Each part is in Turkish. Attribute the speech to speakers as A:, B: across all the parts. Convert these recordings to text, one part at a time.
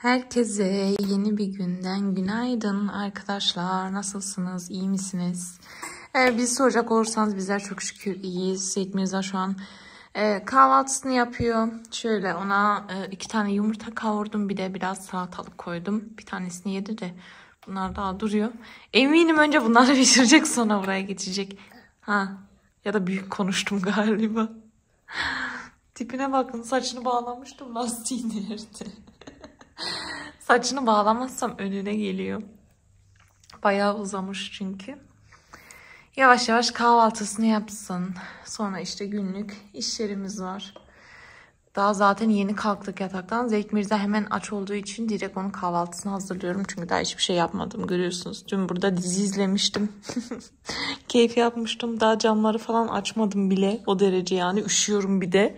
A: Herkese yeni bir günden günaydın arkadaşlar. Nasılsınız? İyi misiniz? Bizi soracak olursanız bizler çok şükür iyiyiz. Seyit Mirza şu an kahvaltısını yapıyor. Şöyle ona 2 tane yumurta kavurdum. Bir de biraz salatalık koydum. Bir tanesini yedi de bunlar daha duruyor. Eminim önce bunları pişirecek, sonra buraya geçecek. Ya da büyük konuştum galiba. Tipine bakın, saçını bağlamıştım, lastiği nerede? Saçını bağlamazsam önüne geliyor. Bayağı uzamış çünkü. Yavaş yavaş kahvaltısını yapsın. Sonra işte günlük işlerimiz var. Daha zaten yeni kalktık yataktan. Zeyt Mirza hemen aç olduğu için direkt onun kahvaltısını hazırlıyorum. Çünkü daha hiçbir şey yapmadım, görüyorsunuz. Dün burada dizi izlemiştim. Keyif yapmıştım. Daha camları falan açmadım bile. O derece yani. Üşüyorum bir de.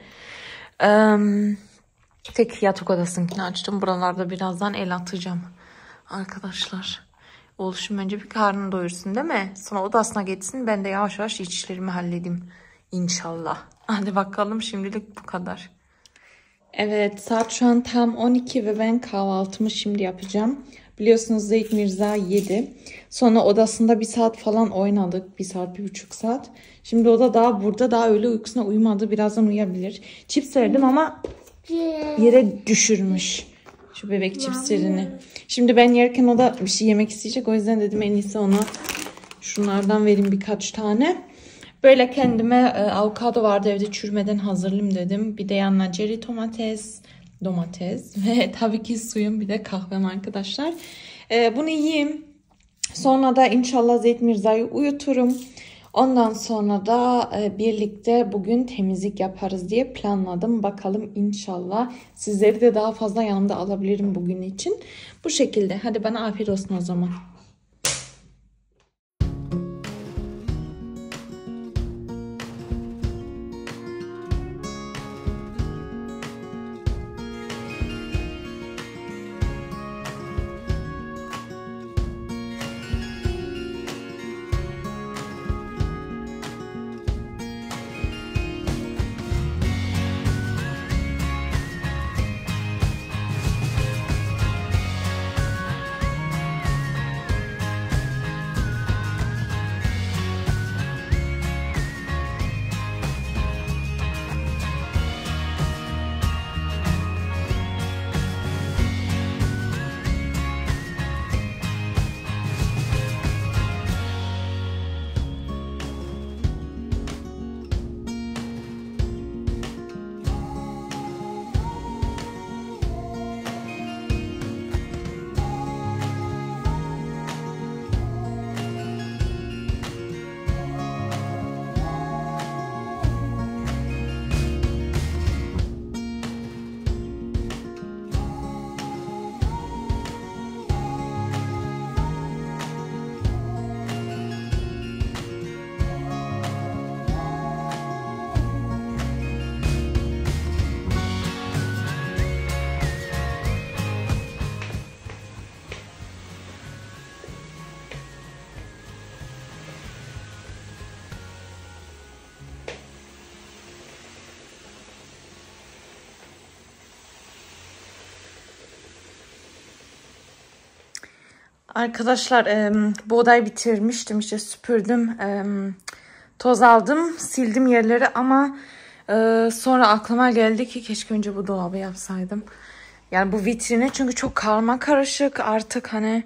A: Tek yatak odasınkini açtım. Buralarda birazdan el atacağım arkadaşlar. Oluşum önce bir karnını doyursun değil mi? Sonra odasına geçsin. Ben de yavaş yavaş işlerimi halledeyim. İnşallah. Hadi bakalım, şimdilik bu kadar. Evet, saat şu an tam 12 ve ben kahvaltımı şimdi yapacağım. Biliyorsunuz Zeyt Mirza yedi. Sonra odasında 1 saat falan oynadık. 1 saat, 1,5 saat. Şimdi o da daha burada, daha öğle uykusuna uyumadı. Birazdan uyuyabilir. Cips verdim ama yere düşürmüş şu bebek cipslerini. Şimdi ben yerken o da bir şey yemek isteyecek. O yüzden dedim en iyisi ona şunlardan vereyim birkaç tane. Böyle kendime avokado vardı evde, çürümeden hazırlayayım dedim. Bir de yanına ceri domates ve tabii ki suyum, bir de kahvem arkadaşlar. Bunu yiyeyim. Sonra da inşallah Zeyt Mirza'yı uyuturum. Ondan sonra da birlikte bugün temizlik yaparız diye planladım. Bakalım inşallah sizleri de daha fazla yanımda alabilirim bugün için. Bu şekilde. Hadi bana afiyet olsun o zaman. Arkadaşlar bu odayı bitirmiştim, işte süpürdüm, toz aldım, sildim yerleri ama sonra aklıma geldi ki keşke önce bu dolabı yapsaydım. Yani bu vitrini, çünkü çok karma karışık artık, hani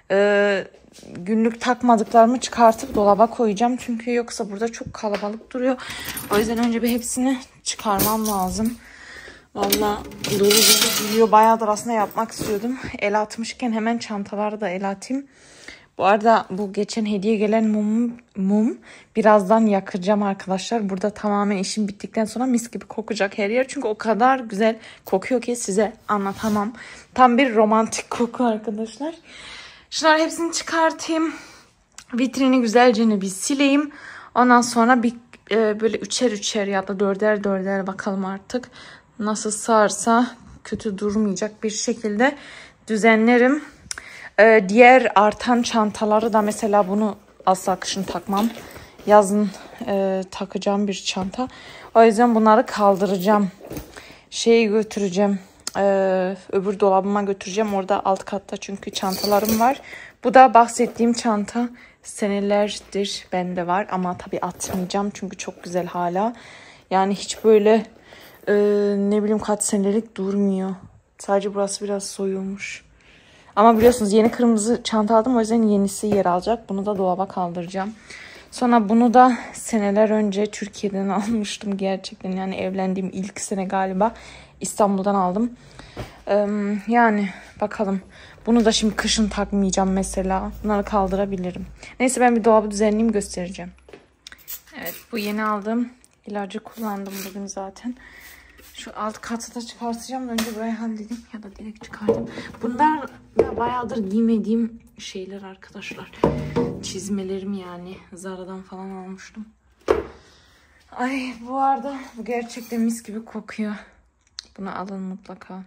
A: günlük takmadıklarımı çıkartıp dolaba koyacağım. Çünkü yoksa burada çok kalabalık duruyor. O yüzden önce bir hepsini çıkarmam lazım. Valla dolu dolu duruyor. Bayağıdır aslında yapmak istiyordum. El atmışken hemen çantaları da el atayım. Bu arada bu geçen hediye gelen mum birazdan yakacağım arkadaşlar. Burada tamamen işim bittikten sonra mis gibi kokacak her yer. Çünkü o kadar güzel kokuyor ki size anlatamam. Tam bir romantik koku arkadaşlar. Şunları hepsini çıkartayım. Vitrini güzelce bir sileyim. Ondan sonra bir böyle 3'er 3'er ya da 4'er 4'er bakalım artık. Nasıl sığarsa, kötü durmayacak bir şekilde düzenlerim. Diğer artan çantaları da, mesela bunu asla kışın takmam. Yazın takacağım bir çanta. O yüzden bunları kaldıracağım. Götüreceğim. öbür dolabıma götüreceğim. Orada alt katta çünkü çantalarım var. Bu da bahsettiğim çanta senelerdir bende var ama tabii atmayacağım çünkü çok güzel hala. Yani hiç böyle ne bileyim kaç senelik durmuyor. Sadece burası biraz soyulmuş. Ama biliyorsunuz yeni kırmızı çanta aldım, o yüzden yenisi yer alacak. Bunu da dolaba kaldıracağım. Sonra bunu da seneler önce Türkiye'den almıştım gerçekten. Yani evlendiğim ilk sene galiba İstanbul'dan aldım. Yani bakalım. Bunu da şimdi kışın takmayacağım mesela. Bunları kaldırabilirim. Neyse ben bir dolabı düzenleyeyim, göstereceğim. Evet, bu yeni aldığım ilacı kullandım bugün zaten. Şu alt katı da çıkartacağım. Önce burayı halledeyim ya da direkt çıkartayım. Bunlar bayağıdır giymediğim şeyler arkadaşlar. Çizmelerim yani. Zara'dan falan almıştım. Ay bu arada bu gerçekten mis gibi kokuyor. Bunu alın mutlaka.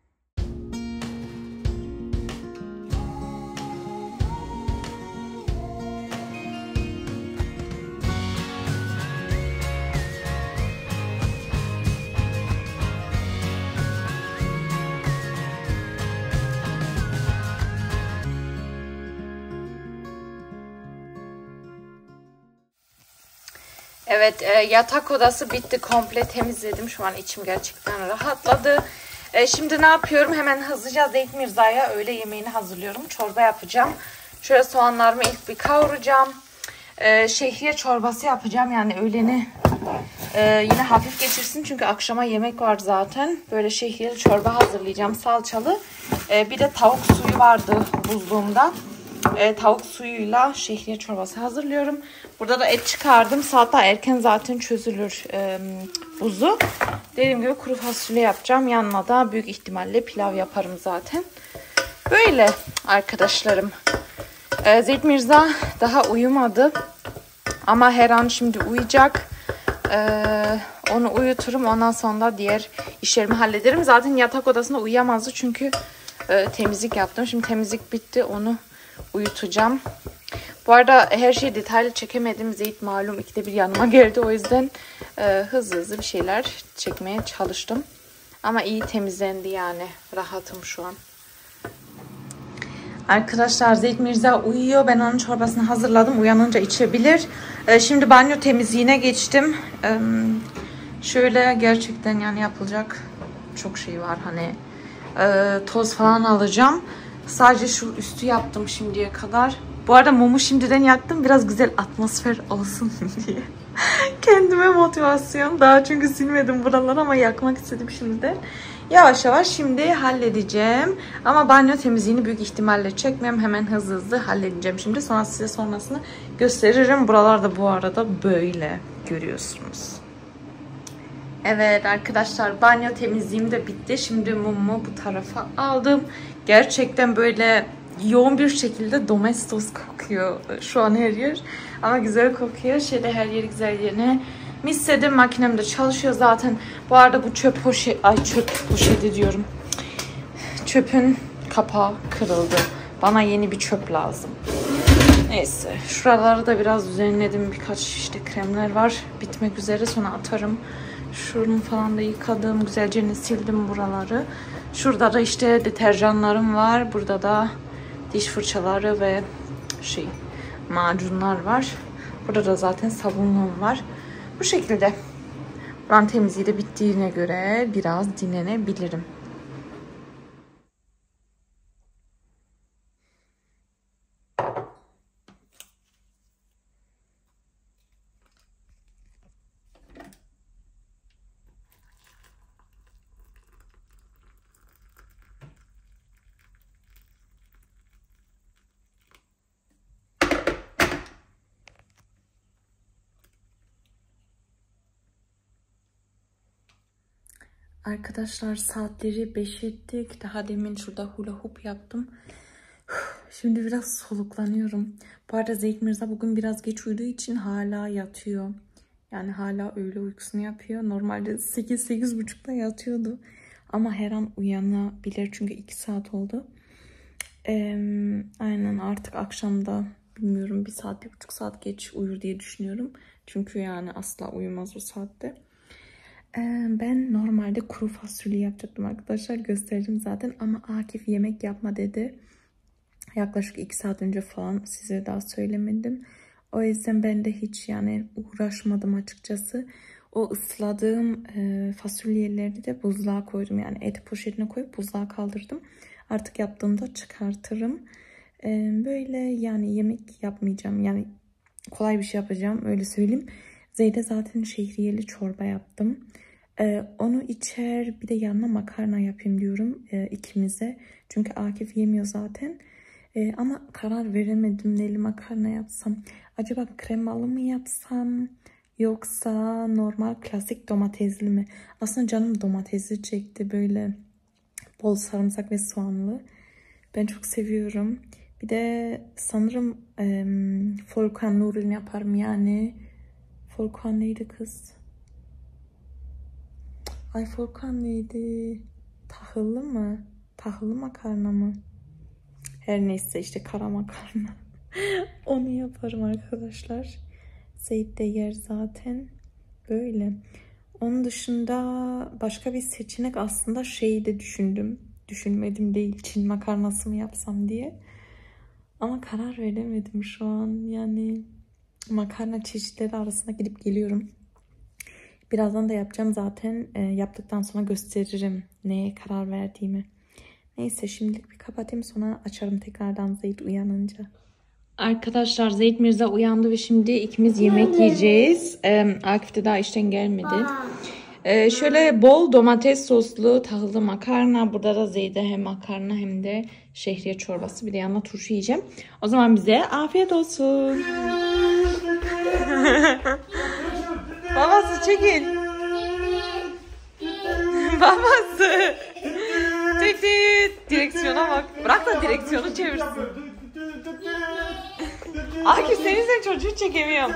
A: Evet, yatak odası bitti. Komple temizledim. Şu an içim gerçekten rahatladı. Şimdi ne yapıyorum? Hemen hızlıca Zeyt Mirza'ya öğle yemeğini hazırlıyorum. Çorba yapacağım. Şöyle soğanlarımı ilk bir kavuracağım. Şehriye çorbası yapacağım. Yani öğleni yine hafif geçirsin. Çünkü akşama yemek var zaten. Böyle şehriyeli çorba hazırlayacağım. Salçalı. Bir de tavuk suyu vardı buzluğumda. Tavuk suyuyla şehriye çorbası hazırlıyorum. Burada da et çıkardım. Saat daha erken zaten çözülür buzu. Dediğim gibi kuru fasulye yapacağım. Yanına da büyük ihtimalle pilav yaparım zaten. Böyle arkadaşlarım. Zeyt Mirza daha uyumadı. Ama her an şimdi uyuyacak. Onu uyuturum. Ondan sonra diğer işlerimi hallederim. Zaten yatak odasında uyuyamazdı. Çünkü temizlik yaptım. Şimdi temizlik bitti. Onu uyutacağım. Bu arada her şeyi detaylı çekemedim. Zeyt malum ikide bir yanıma geldi. O yüzden hızlı bir şeyler çekmeye çalıştım. Ama iyi temizlendi yani. Rahatım şu an. Arkadaşlar Zeyt Mirza uyuyor. Ben onun çorbasını hazırladım. Uyanınca içebilir. Şimdi banyo temizliğine geçtim. Şöyle gerçekten yani yapılacak çok şey var. Hani toz falan alacağım. Sadece şu üstü yaptım şimdiye kadar. Bu arada mumu şimdiden yaktım. Biraz güzel atmosfer olsun diye. Kendime motivasyon. Daha çünkü silmedim buraları ama yakmak istedim şimdiden. Yavaş yavaş şimdi halledeceğim. Ama banyo temizliğini büyük ihtimalle çekmem. Hemen hızlı halledeceğim şimdi. Sonra size sonrasını gösteririm. Buralarda bu arada böyle görüyorsunuz. Evet arkadaşlar banyo temizliğim de bitti. Şimdi mumu bu tarafa aldım. Gerçekten böyle yoğun bir şekilde domestos kokuyor şu an her yer. Ama güzel kokuyor. Şöyle her yeri güzel yerine misledim. Makinem de çalışıyor zaten. Bu arada bu çöp poşeti diyorum. Çöpün kapağı kırıldı. Bana yeni bir çöp lazım. Neyse. Şuraları da biraz düzenledim. Birkaç işte kremler var. Bitmek üzere, sonra atarım. Şunu falan da yıkadım. Güzelce sildim buraları. Şurada da işte deterjanlarım var. Burada da diş fırçaları ve macunlar var. Burada da zaten sabunluğum var. Bu şekilde. Buranın temizliği de bittiğine göre biraz dinlenebilirim. Arkadaşlar saatleri 5 ettik. Daha demin şurada hula hoop yaptım. Şimdi biraz soluklanıyorum. Bu arada Zeyt Mirza bugün biraz geç uyuduğu için hala yatıyor. Yani hala öğle uykusunu yapıyor. Normalde 8-8.30'da yatıyordu. Ama her an uyanabilir çünkü 2 saat oldu. Aynen artık akşamda bilmiyorum 1 saat 1,5 saat geç uyur diye düşünüyorum. Çünkü yani asla uyumaz o saatte. Ben normalde kuru fasulye yapacaktım arkadaşlar. Göstereceğim zaten ama Akif yemek yapma dedi. Yaklaşık 2 saat önce falan, size daha söylemedim. O yüzden ben de hiç yani uğraşmadım açıkçası. O ısladığım fasulyeleri de buzluğa koydum. Yani et poşetine koyup buzluğa kaldırdım. Artık yaptığımda çıkartırım. Böyle yani yemek yapmayacağım. Yani kolay bir şey yapacağım, öyle söyleyeyim. Zeyde zaten şehriyeli çorba yaptım. Onu içer, bir de yanına makarna yapayım diyorum ikimize. Çünkü Akif yemiyor zaten. Ama karar veremedim neli makarna yapsam. Acaba kremalı mı yapsam yoksa normal klasik domatesli mi? Aslında canım domatesli çekti, böyle bol sarımsak ve soğanlı. Ben çok seviyorum. Bir de sanırım Volkan Nur'un yaparım yani. Volkan neydi kız? Ay Volkan neydi? Tahıllı mı? Tahıllı makarna mı? Her neyse işte kara makarna. Onu yaparım arkadaşlar. Zeyt de yer zaten. Böyle. Onun dışında başka bir seçenek aslında şeyi de düşündüm. Düşünmedim değil. Çin makarnası mı yapsam diye. Ama karar veremedim şu an. Yani makarna çeşitleri arasında gidip geliyorum. Birazdan da yapacağım zaten. Yaptıktan sonra gösteririm neye karar verdiğimi. Neyse şimdilik bir kapatayım, sonra açarım tekrardan Zeyt uyanınca. Arkadaşlar Zeyt Mirza uyandı ve şimdi ikimiz yemek yiyeceğiz. Akif de daha işten gelmedi. Şöyle bol domates soslu tahıllı makarna. Burada da Zeyt'e hem makarna hem de şehriye çorbası. Bir de yanına turşu yiyeceğim. O zaman bize afiyet olsun. Babası çekil. Babası. Tık tık. Direksiyona bak. Bırak da direksiyonu çevirsin. Akif sen çocuğu çekemiyorum.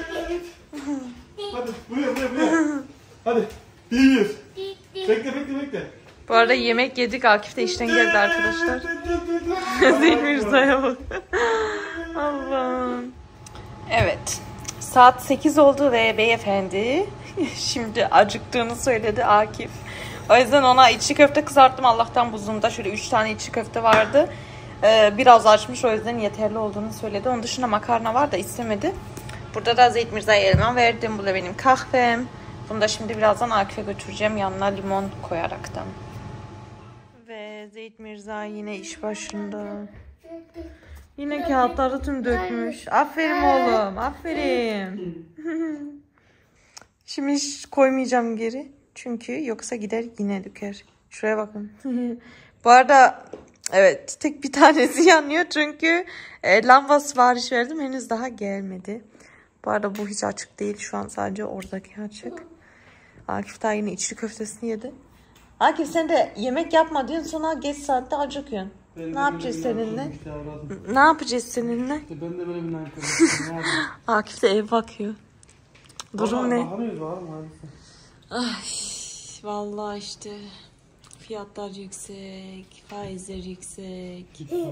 B: Hadi buraya. Hadi. Bir. Bekle.
A: Bu arada yemek yedik. Akif de işten geldi arkadaşlar. Zeyt Mirza'ya bak. Allah'ım. Evet. Saat 8 oldu ve beyefendi şimdi acıktığını söyledi Akif. O yüzden ona içli köfte kızarttım. Allah'tan buzumda şöyle 3 tane içli köfte vardı. Biraz açmış, o yüzden yeterli olduğunu söyledi. Onun dışında makarna var da istemedi. Burada da Zeyt Mirza'ya elma verdim. Bu da benim kahvem. Bunu da şimdi birazdan Akif'e götüreceğim. Yanına limon koyaraktan. Ve Zeyt Mirza yine iş başında. Yine kağıtları tüm dökmüş. Aferin oğlum. Aferin. Şimdi hiç koymayacağım geri. Çünkü yoksa gider yine döker. Şuraya bakın. Bu arada evet, tek bir tanesi yanıyor. Çünkü lamba sipariş verdim. Henüz daha gelmedi. Bu arada bu hiç açık değil. Şu an sadece oradaki açık. Akif daha yine içli köftesini yedi. Akif sen de yemek yapma diyorsun, sonra geç saatte acıkıyorsun. Ne yapacağız seninle? Ne yapacağız seninle?
B: Ben de böyle bir
A: Akif de ev bakıyor. Durum ne? Ay, vallahi işte fiyatlar yüksek, faizler yüksek.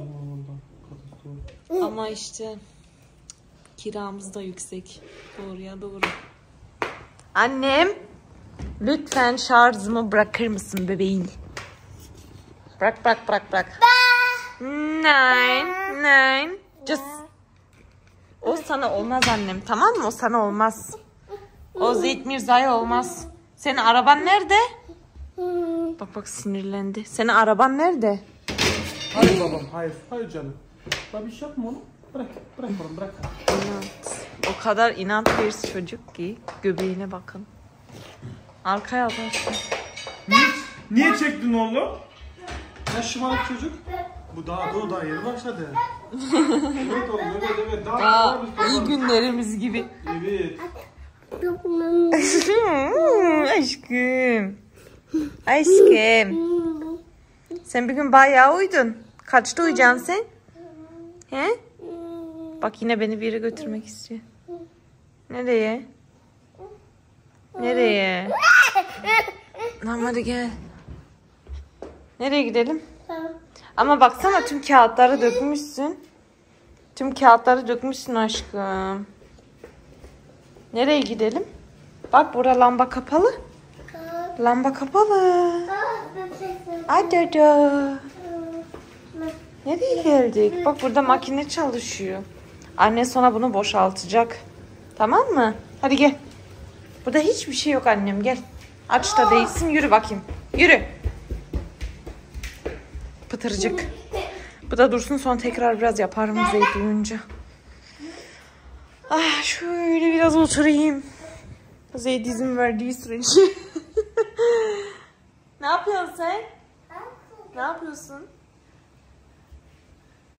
A: Ama işte kiramız da yüksek. Doğruya doğru. Annem, lütfen şarjımı bırakır mısın bebeğim? Bırak. Nein. Just. O sana olmaz annem, tamam mı? O sana olmaz. O Zeyt Mirza'ya olmaz. Senin araban nerede? Bak sinirlendi. Senin araban nerede?
B: Hayır babam, hayır canım. Ben bir şey yapma onu. Bırak oğlum, bırak.
A: İnat. O kadar inat bir çocuk ki göbeğine bakın. Arkaya bak.
B: Niye çektin oğlum? Ya şımarık çocuk. Bu daha yeni başladı. Evet oğlum, evet. Daha
A: iyi günlerimiz gibi.
B: Evet.
A: Aşkım. Sen bir gün bayağı uyudun. Kaçta uyuyacaksın sen? He? Bak yine beni bir yere götürmek istiyor. Nereye? Tamam hadi gel. Nereye gidelim? Ama baksana tüm kağıtları dökmüşsün. Aşkım. Nereye gidelim? Bak burada lamba kapalı. Lamba kapalı. Adada. Nereye geldik? Bak burada makine çalışıyor. Anne sonra bunu boşaltacak. Tamam mı? Hadi gel. Burada hiçbir şey yok annem, gel. Aç da değilsin, yürü bakayım. Yürü. Pıtırcık. Bu da dursun, sonra tekrar biraz yaparım Zeyd duyunca. Ah, şöyle biraz oturayım. Zeyd izin verdiği sürece. Ne yapıyorsun sen? Ne yapıyorsun?